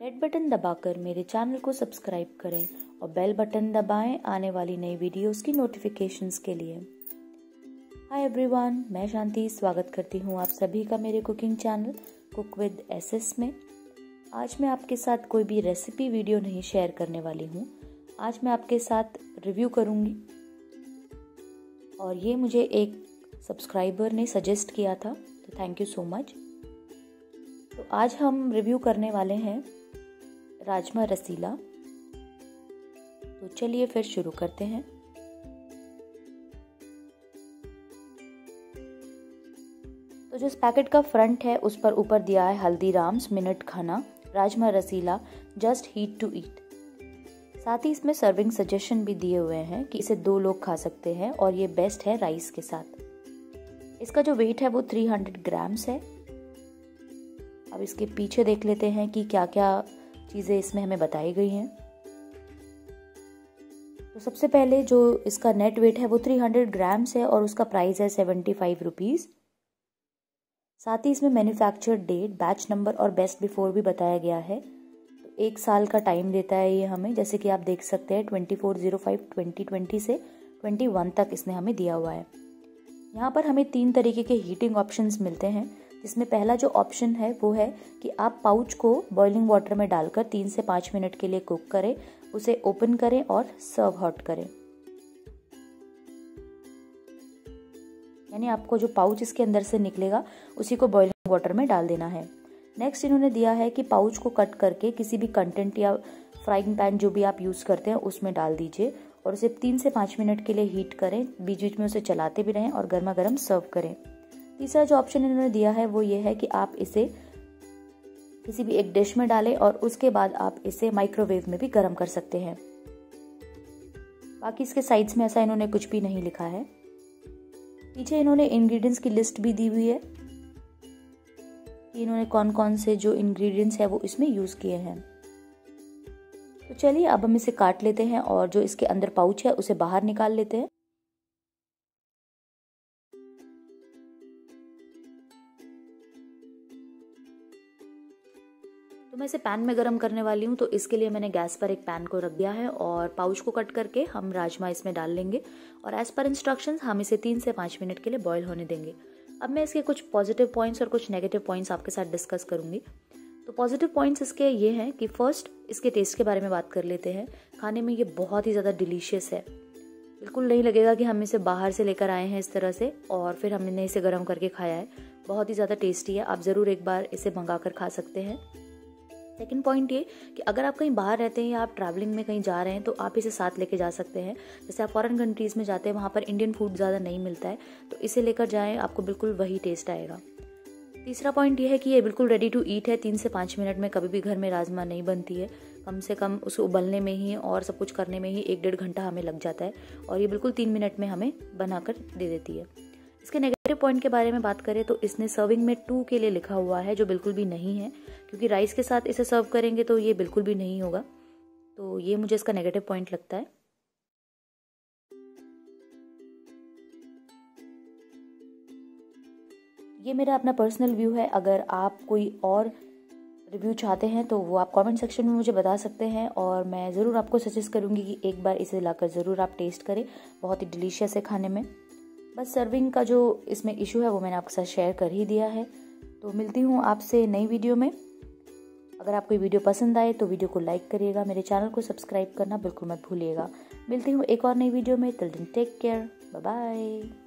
Red button दबाकर मेरे channel को सब्सक्राइब करें और बेल बटन दबाएं आने वाली नई वीडियोस की नोटिफिकेशंस के लिए। हाय एवरीवन, मैं शांति स्वागत करती हूँ आप सभी का मेरे cooking channel cook with S S में। आज मैं आपके साथ कोई भी रेसिपी वीडियो नहीं शेयर करने वाली हूँ। आज मैं आपके साथ रिव्यू करूँगी और ये मुझे एक सब्सक्राइबर ने सजेस्ट किया था, तो थैंक यू सो मच। तो आज हम रिव्यू करने वाले हैं राजमा रसीला। तो चलिए फिर शुरू करते हैं। तो जो इस पैकेट का फ्रंट है उस पर ऊपर दिया है हल्दीराम्स मिनट खाना राजमा रसीला जस्ट हीट टू ईट। साथ ही इसमें सर्विंग सजेशन भी दिए हुए हैं कि इसे 2 लोग खा सकते हैं और ये बेस्ट है राइस के साथ। इसका जो वेट है वो 300 ग्राम्स है। अब इसके पीछे देख लेते हैं कि क्या क्या चीज़ें इसमें हमें बताई गई हैं। तो सबसे पहले जो इसका नेट वेट है वो 300 ग्राम्स है और उसका प्राइस है 75 रुपीज़। साथ ही इसमें मैन्युफैक्चर डेट, बैच नंबर और बेस्ट बिफोर भी बताया गया है। तो 1 साल का टाइम देता है ये हमें, जैसे कि आप देख सकते हैं 24/05/2020 से 21 तक इसने हमें दिया हुआ है। यहाँ पर हमें 3 तरीके के हीटिंग ऑप्शंस मिलते हैं, जिसमें पहला जो ऑप्शन है वो है कि आप पाउच को बॉइलिंग वाटर में डालकर 3 से 5 मिनट के लिए कुक करें, उसे ओपन करें और सर्व हॉट करें। यानी आपको जो पाउच इसके अंदर से निकलेगा उसी को बॉइलिंग वाटर में डाल देना है। नेक्स्ट इन्होंने दिया है कि पाउच को कट करके किसी भी कंटेंट या फ्राइंग पैन जो भी आप यूज़ करते हैं उसमें डाल दीजिए और उसे 3 से 5 मिनट के लिए हीट करें, बीच बीच में उसे चलाते भी रहें और गर्मा गर्म सर्व करें। तीसरा जो ऑप्शन इन्होंने दिया है वो ये है कि आप इसे किसी भी एक डिश में डालें और उसके बाद आप इसे माइक्रोवेव में भी गर्म कर सकते हैं। बाकी इसके साइड्स में ऐसा इन्होंने कुछ भी नहीं लिखा है। पीछे इन्होंने इंग्रेडिएंट्स की लिस्ट भी दी हुई है कि इन्होंने कौन कौन से जो इंग्रेडिएंट्स है वो इसमें यूज किए हैं। तो चलिए अब हम इसे काट लेते हैं और जो इसके अंदर पाउच है उसे बाहर निकाल लेते हैं। तो मैं इसे पैन में गरम करने वाली हूँ, तो इसके लिए मैंने गैस पर एक पैन को रख दिया है और पाउच को कट करके हम राजमा इसमें डाल लेंगे और एज पर इंस्ट्रक्शंस हम इसे 3 से 5 मिनट के लिए बॉईल होने देंगे। अब मैं इसके कुछ पॉजिटिव पॉइंट्स और कुछ नेगेटिव पॉइंट्स आपके साथ डिस्कस करूंगी। तो पॉजिटिव पॉइंट्स इसके ये हैं कि फर्स्ट इसके टेस्ट के बारे में बात कर लेते हैं। खाने में ये बहुत ही ज़्यादा डिलीशियस है। बिल्कुल नहीं लगेगा कि हम इसे बाहर से लेकर आए हैं इस तरह से और फिर हमने इसे गर्म करके खाया है। बहुत ही ज़्यादा टेस्टी है। आप ज़रूर एक बार इसे मंगा कर खा सकते हैं। सेकंड पॉइंट ये कि अगर आप कहीं बाहर रहते हैं या आप ट्रैवलिंग में कहीं जा रहे हैं तो आप इसे साथ लेके जा सकते हैं। जैसे आप फॉरेन कंट्रीज़ में जाते हैं, वहाँ पर इंडियन फूड ज़्यादा नहीं मिलता है, तो इसे लेकर जाएं, आपको बिल्कुल वही टेस्ट आएगा। तीसरा पॉइंट ये है कि ये बिल्कुल रेडी टू ईट है। 3 से 5 मिनट में कभी भी घर में राजमा नहीं बनती है। कम से कम उसे उबलने में ही और सब कुछ करने में ही 1-1.5 घंटा हमें लग जाता है और ये बिल्कुल 3 मिनट में हमें बनाकर दे देती है। इसके नेगेटिव पॉइंट के बारे में बात करें तो इसने सर्विंग में 2 के लिए लिखा हुआ है, जो बिल्कुल भी नहीं है, क्योंकि राइस के साथ इसे सर्व करेंगे तो ये बिल्कुल भी नहीं होगा। तो ये मुझे इसका नेगेटिव पॉइंट लगता है। ये मेरा अपना पर्सनल व्यू है। अगर आप कोई और रिव्यू चाहते हैं तो वो आप कमेंट सेक्शन में मुझे बता सकते हैं और मैं ज़रूर आपको सजेस्ट करूँगी कि एक बार इसे लाकर ज़रूर आप टेस्ट करें। बहुत ही डिलीशियस है खाने में। बस सर्विंग का जो इसमें इशू है वो मैंने आपके साथ शेयर कर ही दिया है। तो मिलती हूँ आपसे नई वीडियो में। अगर आपको ये वीडियो पसंद आए तो वीडियो को लाइक करिएगा, मेरे चैनल को सब्सक्राइब करना बिल्कुल मत भूलिएगा। मिलती हूँ एक और नई वीडियो में। Till then take care, bye bye.